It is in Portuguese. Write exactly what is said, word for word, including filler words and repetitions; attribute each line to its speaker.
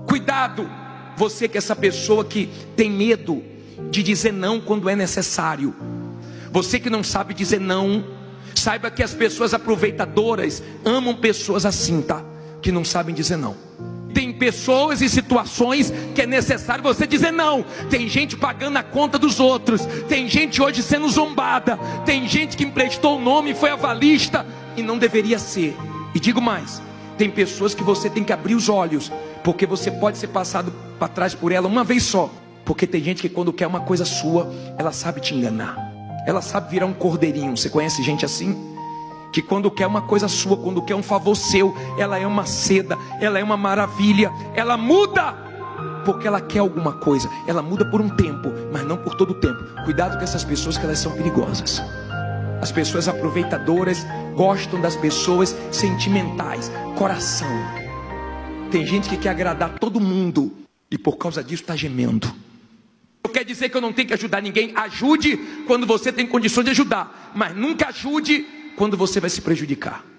Speaker 1: Cuidado, você que é essa pessoa que tem medo de dizer não quando é necessário. Você que não sabe dizer não, saiba que as pessoas aproveitadoras amam pessoas assim, tá? Que não sabem dizer não. Tem pessoas e situações que é necessário você dizer não. Tem gente pagando a conta dos outros. Tem gente hoje sendo zombada. Tem gente que emprestou o nome e foi avalista e não deveria ser. E digo mais, tem pessoas que você tem que abrir os olhos, porque você pode ser passado para trás por ela uma vez só. Porque tem gente que quando quer uma coisa sua, ela sabe te enganar. Ela sabe virar um cordeirinho. Você conhece gente assim? Que quando quer uma coisa sua, quando quer um favor seu, ela é uma seda, ela é uma maravilha. Ela muda porque ela quer alguma coisa. Ela muda por um tempo, mas não por todo o tempo. Cuidado com essas pessoas, que elas são perigosas. As pessoas aproveitadoras gostam das pessoas sentimentais, coração. Tem gente que quer agradar todo mundo e por causa disso está gemendo. Eu quero dizer que eu não tenho que ajudar ninguém. Ajude quando você tem condições de ajudar, mas nunca ajude quando você vai se prejudicar.